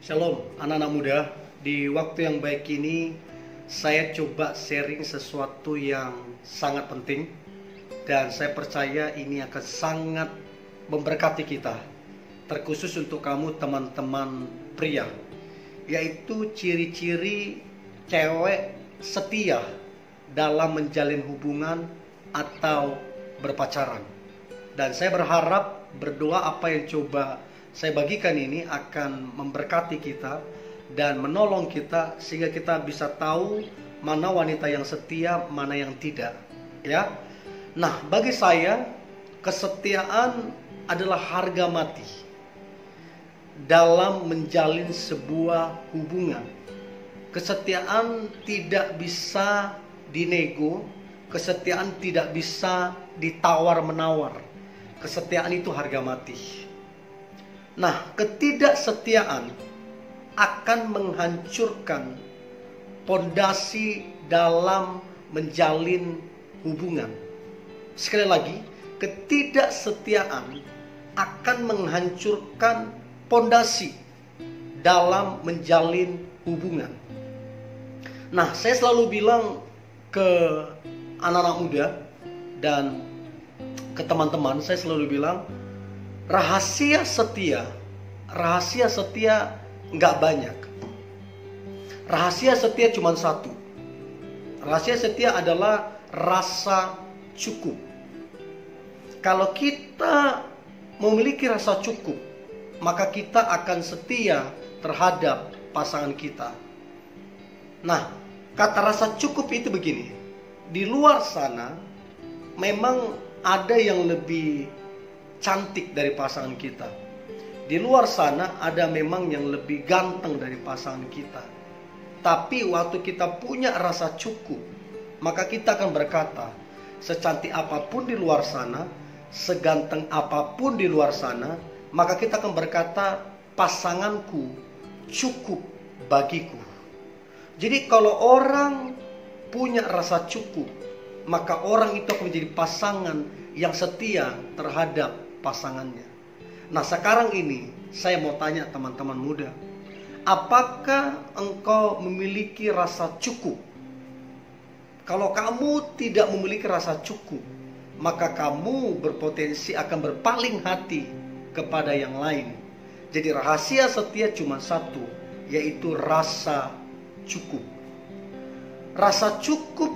Shalom anak-anak muda. Di waktu yang baik ini saya coba sharing sesuatu yang sangat penting, dan saya percaya ini akan sangat memberkati kita, terkhusus untuk kamu teman-teman pria, yaitu ciri-ciri cewek setia dalam menjalin hubungan atau berpacaran. Dan saya berharap berdoa apa yang coba saya bagikan ini akan memberkati kita dan menolong kita sehingga kita bisa tahu mana wanita yang setia, mana yang tidak, ya. Nah, bagi saya kesetiaan adalah harga mati dalam menjalin sebuah hubungan. Kesetiaan tidak bisa dinego, kesetiaan tidak bisa ditawar-menawar. Kesetiaan itu harga mati. Nah, ketidaksetiaan akan menghancurkan pondasi dalam menjalin hubungan. Sekali lagi, ketidaksetiaan akan menghancurkan pondasi dalam menjalin hubungan. Nah, saya selalu bilang ke anak-anak muda dan ke teman-teman, saya selalu bilang, rahasia setia nggak banyak. Rahasia setia cuma satu. Rahasia setia adalah rasa cukup. Kalau kita memiliki rasa cukup, maka kita akan setia terhadap pasangan kita. Nah, kata rasa cukup itu begini. Di luar sana memang ada yang lebih cantik dari pasangan kita. Di luar sana ada memang yang lebih ganteng dari pasangan kita. Tapi waktu kita punya rasa cukup, maka kita akan berkata, secantik apapun di luar sana, seganteng apapun di luar sana, maka kita akan berkata, pasanganku cukup bagiku. Jadi kalau orang punya rasa cukup, maka orang itu akan menjadi pasangan yang setia terhadap pasangannya. Nah, sekarang ini saya mau tanya teman-teman muda, apakah engkau memiliki rasa cukup? Kalau kamu tidak memiliki rasa cukup, maka kamu berpotensi akan berpaling hati kepada yang lain. Jadi rahasia setia cuma satu, yaitu rasa cukup. Rasa cukup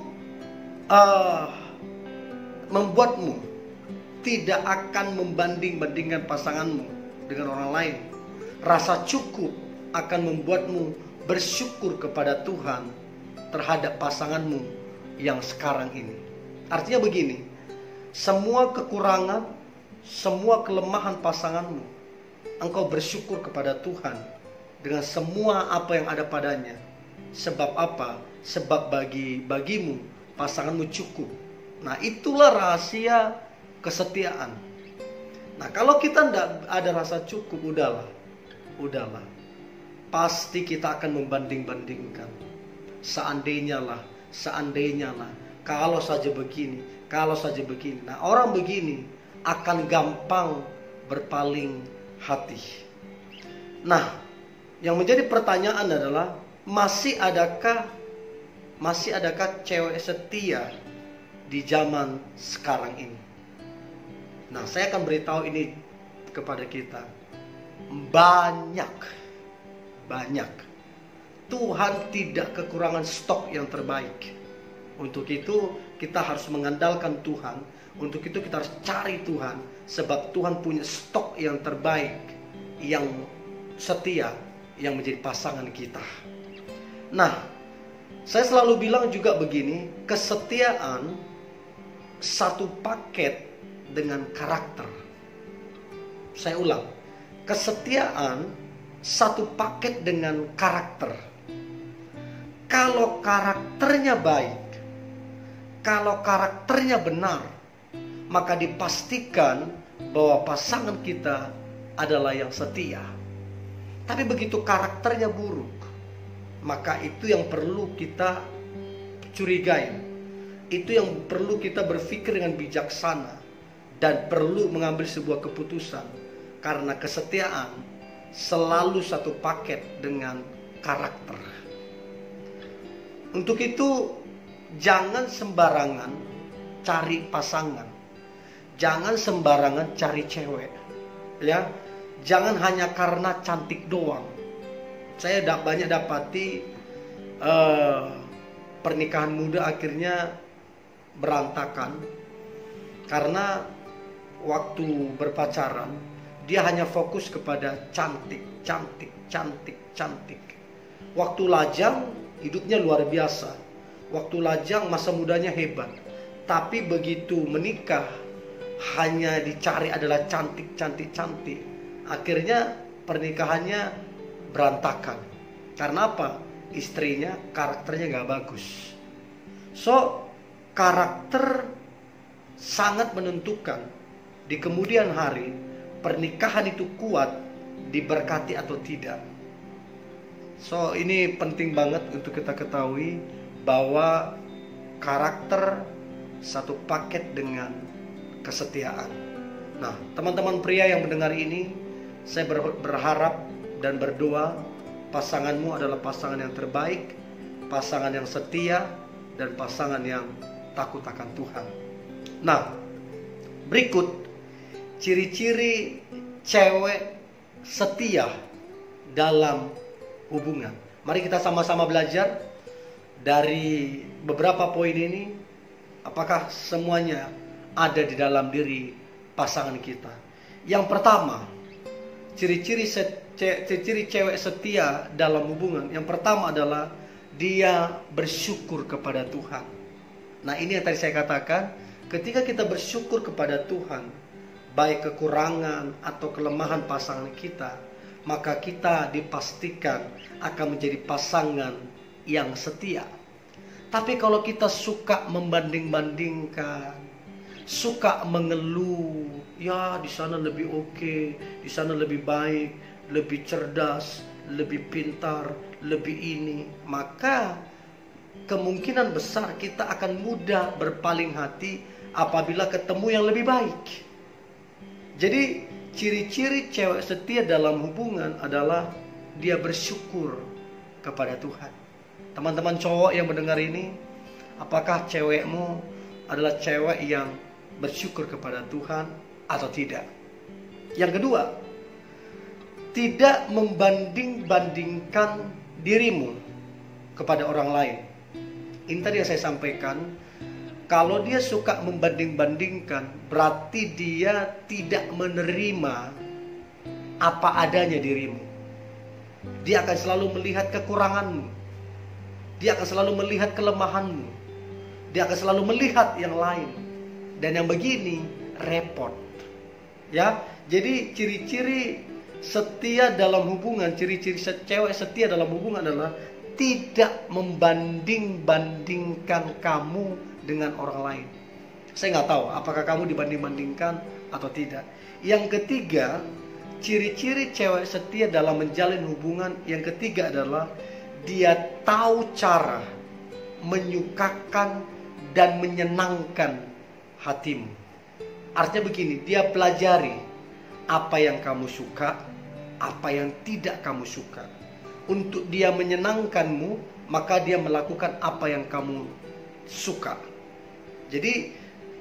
membuatmu tidak akan membanding-bandingkan pasanganmu dengan orang lain. Rasa cukup akan membuatmu bersyukur kepada Tuhan terhadap pasanganmu yang sekarang ini. Artinya begini, semua kekurangan, semua kelemahan pasanganmu, engkau bersyukur kepada Tuhan dengan semua apa yang ada padanya. Sebab apa? Sebab bagimu pasanganmu cukup. Nah, itulah rahasia kesetiaan. Nah, kalau kita tidak ada rasa cukup, udahlah. Pasti kita akan membanding-bandingkan. Seandainya lah, kalau saja begini. Nah, orang begini akan gampang berpaling hati. Nah, yang menjadi pertanyaan adalah, masih adakah cewek setia di zaman sekarang ini? Nah, saya akan beritahu ini kepada kita. Banyak. Tuhan tidak kekurangan stok yang terbaik. Untuk itu kita harus mengandalkan Tuhan. Untuk itu kita harus cari Tuhan. Sebab Tuhan punya stok yang terbaik, yang setia, yang menjadi pasangan kita. Nah, saya selalu bilang juga begini, kesetiaan satu paket dengan karakter. Saya ulang, kesetiaan satu paket dengan karakter. Kalau karakternya baik, kalau karakternya benar, maka dipastikan bahwa pasangan kita adalah yang setia. Tapi begitu karakternya buruk, maka itu yang perlu kita curigai. Itu yang perlu kita berpikir dengan bijaksana dan perlu mengambil sebuah keputusan. Karena kesetiaan selalu satu paket dengan karakter. Untuk itu jangan sembarangan cari pasangan. Jangan sembarangan cari cewek. Ya. Jangan hanya karena cantik doang. Saya banyak dapati pernikahan muda akhirnya berantakan karena waktu berpacaran dia hanya fokus kepada cantik. Waktu lajang hidupnya luar biasa. Waktu lajang masa mudanya hebat. Tapi begitu menikah hanya dicari adalah cantik. Akhirnya pernikahannya berantakan. Karena apa? Istrinya karakternya gak bagus. So, karakter sangat menentukan di kemudian hari pernikahan itu kuat, diberkati atau tidak. So, ini penting banget untuk kita ketahui bahwa karakter satu paket dengan kesetiaan. Nah, teman-teman pria yang mendengar ini, saya berharap dan berdoa pasanganmu adalah pasangan yang terbaik, pasangan yang setia, dan pasangan yang takut akan Tuhan. Nah, berikut ciri-ciri cewek setia dalam hubungan. Mari kita sama-sama belajar dari beberapa poin ini. Apakah semuanya ada di dalam diri pasangan kita? Yang pertama, ciri-ciri cewek setia dalam hubungan. Yang pertama adalah dia bersyukur kepada Tuhan. Nah, ini yang tadi saya katakan, ketika kita bersyukur kepada Tuhan, baik kekurangan atau kelemahan pasangan kita, maka kita dipastikan akan menjadi pasangan yang setia. Tapi kalau kita suka membanding-bandingkan, suka mengeluh, ya di sana lebih oke, di sana lebih baik, lebih cerdas, lebih pintar, lebih ini, maka kemungkinan besar kita akan mudah berpaling hati apabila ketemu yang lebih baik. Jadi ciri-ciri cewek setia dalam hubungan adalah dia bersyukur kepada Tuhan. Teman-teman cowok yang mendengar ini, apakah cewekmu adalah cewek yang bersyukur kepada Tuhan atau tidak? Yang kedua, tidak membanding-bandingkan dirimu kepada orang lain. Ini tadi yang saya sampaikan. Kalau dia suka membanding-bandingkan, berarti dia tidak menerima apa adanya dirimu. Dia akan selalu melihat kekuranganmu. Dia akan selalu melihat kelemahanmu. Dia akan selalu melihat yang lain. Dan yang begini repot. Ya, jadi ciri-ciri setia dalam hubungan, ciri-ciri cewek setia dalam hubungan adalah tidak membanding-bandingkan kamu dengan orang lain. Saya nggak tahu apakah kamu dibanding-bandingkan atau tidak. Yang ketiga, ciri-ciri cewek setia dalam menjalin hubungan, yang ketiga adalah dia tahu cara menyukakan dan menyenangkan hatimu. Artinya begini, dia pelajari apa yang kamu suka, apa yang tidak kamu suka. Untuk dia menyenangkanmu, maka dia melakukan apa yang kamu suka. Jadi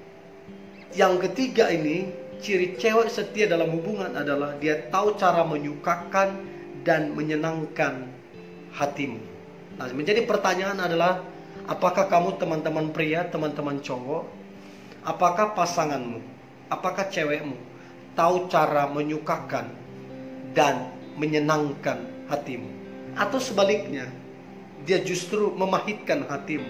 yang ketiga ini, ciri cewek setia dalam hubungan adalah dia tahu cara menyukakan dan menyenangkan hatimu. Nah, menjadi pertanyaan adalah, apakah kamu teman-teman pria, teman-teman cowok, apakah pasanganmu, apakah cewekmu tahu cara menyukakan dan menyenangkan hatimu? Atau sebaliknya, dia justru memahitkan hatimu?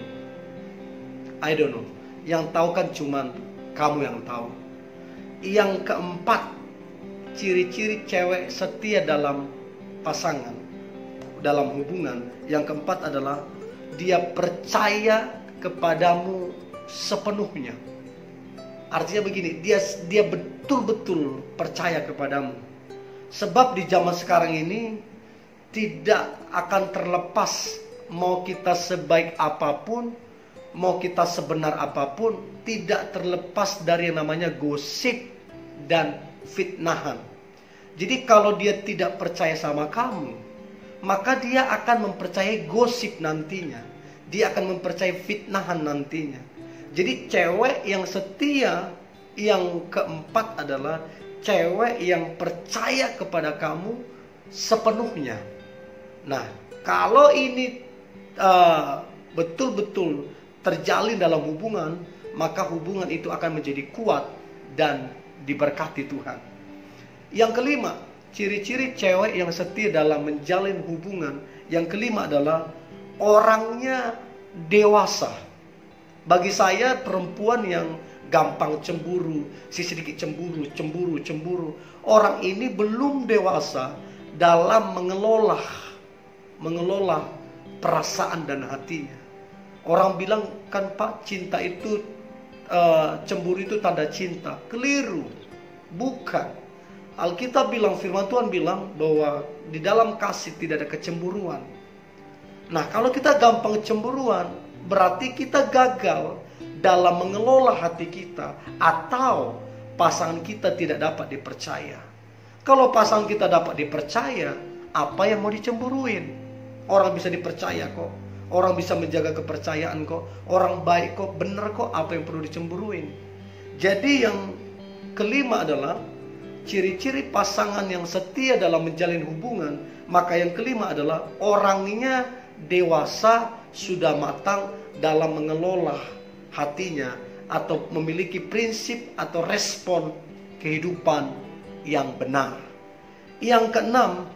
I don't know. Yang tahu kan cuman kamu yang tahu. Yang keempat, ciri-ciri cewek setia dalam pasangan, dalam hubungan. Yang keempat adalah dia percaya kepadamu sepenuhnya. Artinya begini, dia betul-betul percaya kepadamu. Sebab di zaman sekarang ini tidak akan terlepas, mau kita sebaik apapun, mau kita sebenar apapun, tidak terlepas dari yang namanya gosip dan fitnahan. Jadi kalau dia tidak percaya sama kamu, maka dia akan mempercayai gosip nantinya. Dia akan mempercayai fitnahan nantinya. Jadi cewek yang setia yang keempat adalah cewek yang percaya kepada kamu sepenuhnya. Nah, kalau ini betul-betul terjalin dalam hubungan, maka hubungan itu akan menjadi kuat dan diberkati Tuhan. Yang kelima, ciri-ciri cewek yang setia dalam menjalin hubungan. Yang kelima adalah orangnya dewasa. Bagi saya perempuan yang gampang cemburu, sedikit cemburu. Orang ini belum dewasa dalam mengelola perasaan dan hatinya. Orang bilang kan Pak, cinta itu cemburu itu tanda cinta. Keliru. Bukan. Alkitab bilang, firman Tuhan bilang bahwa di dalam kasih tidak ada kecemburuan. Nah, kalau kita gampang cemburuan, berarti kita gagal dalam mengelola hati kita, atau pasangan kita tidak dapat dipercaya. Kalau pasangan kita dapat dipercaya, apa yang mau dicemburuin? Orang bisa dipercaya kok. Orang bisa menjaga kepercayaan kok. Orang baik kok, benar kok, apa yang perlu dicemburuin? Jadi yang kelima adalah ciri-ciri pasangan yang setia dalam menjalin hubungan. Maka yang kelima adalah orangnya dewasa, sudah matang dalam mengelola hatinya, atau memiliki prinsip atau respon kehidupan yang benar. Yang keenam,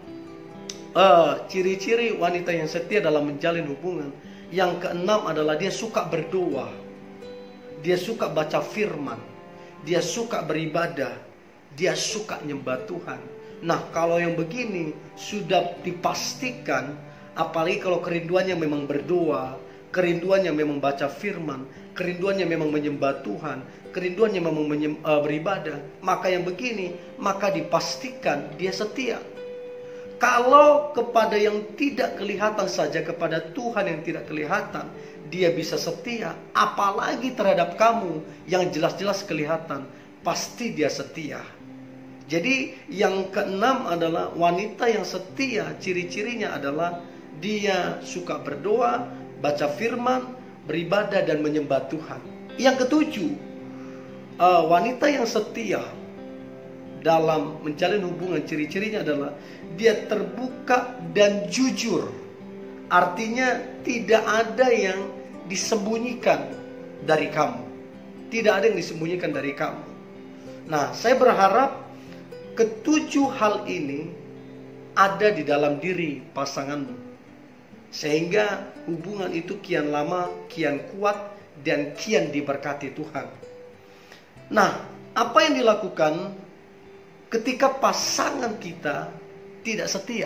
ciri-ciri wanita yang setia dalam menjalin hubungan. Yang keenam adalah dia suka berdoa, dia suka baca firman, dia suka beribadah, dia suka nyembah Tuhan. Nah, kalau yang begini sudah dipastikan, apalagi kalau kerinduannya memang berdoa, kerinduannya memang baca firman, kerinduannya memang menyembah Tuhan, kerinduannya memang beribadah, maka yang begini, maka dipastikan dia setia. Kalau kepada yang tidak kelihatan saja, kepada Tuhan yang tidak kelihatan, dia bisa setia, apalagi terhadap kamu yang jelas-jelas kelihatan, pasti dia setia. Jadi yang keenam adalah wanita yang setia, ciri-cirinya adalah dia suka berdoa, baca firman, beribadah dan menyembah Tuhan. Yang ketujuh, wanita yang setia dalam menjalin hubungan, ciri-cirinya adalah dia terbuka dan jujur. Artinya tidak ada yang disembunyikan dari kamu. Tidak ada yang disembunyikan dari kamu. Nah, saya berharap ketujuh hal ini ada di dalam diri pasanganmu, sehingga hubungan itu kian lama, kian kuat, dan kian diberkati Tuhan. Nah, apa yang dilakukan ketika pasangan kita tidak setia?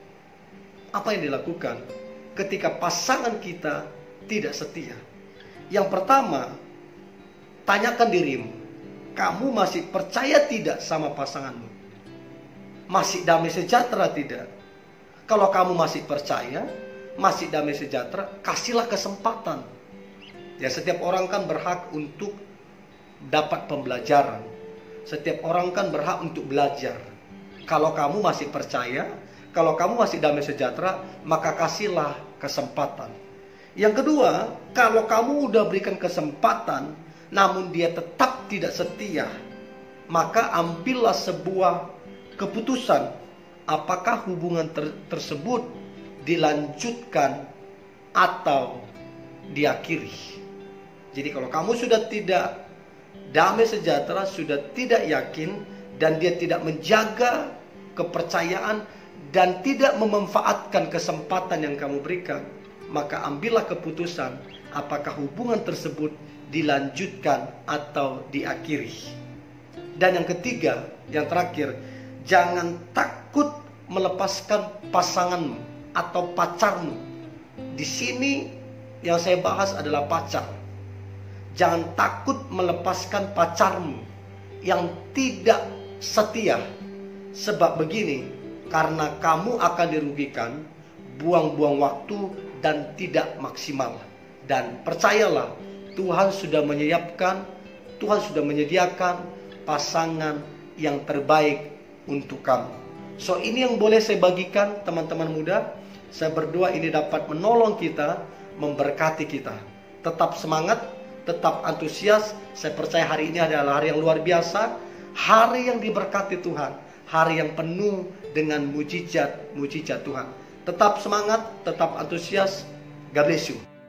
Apa yang dilakukan ketika pasangan kita tidak setia? Yang pertama, tanyakan dirimu, kamu masih percaya tidak sama pasanganmu? Masih damai sejahtera tidak? Kalau kamu masih percaya, masih damai sejahtera, kasihlah kesempatan. Ya, setiap orang kan berhak untuk dapat pembelajaran. Setiap orang kan berhak untuk belajar. Kalau kamu masih percaya, kalau kamu masih damai sejahtera, maka kasihlah kesempatan. Yang kedua, kalau kamu udah berikan kesempatan, namun dia tetap tidak setia, maka ambillah sebuah keputusan, apakah hubungan tersebut dilanjutkan atau diakhiri. Jadi kalau kamu sudah tidak damai sejahtera, sudah tidak yakin, dan dia tidak menjaga kepercayaan dan tidak memanfaatkan kesempatan yang kamu berikan, maka ambillah keputusan apakah hubungan tersebut dilanjutkan atau diakhiri. Dan yang ketiga, yang terakhir, jangan takut melepaskan pasanganmu atau pacarmu. Di sini yang saya bahas adalah pacar. Jangan takut melepaskan pacarmu yang tidak setia. Sebab begini, karena kamu akan dirugikan, buang-buang waktu dan tidak maksimal. Dan percayalah, Tuhan sudah menyiapkan, Tuhan sudah menyediakan pasangan yang terbaik untuk kamu. So ini yang boleh saya bagikan teman-teman muda. Saya berdoa ini dapat menolong kita, memberkati kita. Tetap semangat, tetap antusias. Saya percaya hari ini adalah hari yang luar biasa, hari yang diberkati Tuhan, hari yang penuh dengan mujizat Tuhan. Tetap semangat, tetap antusias. God bless you.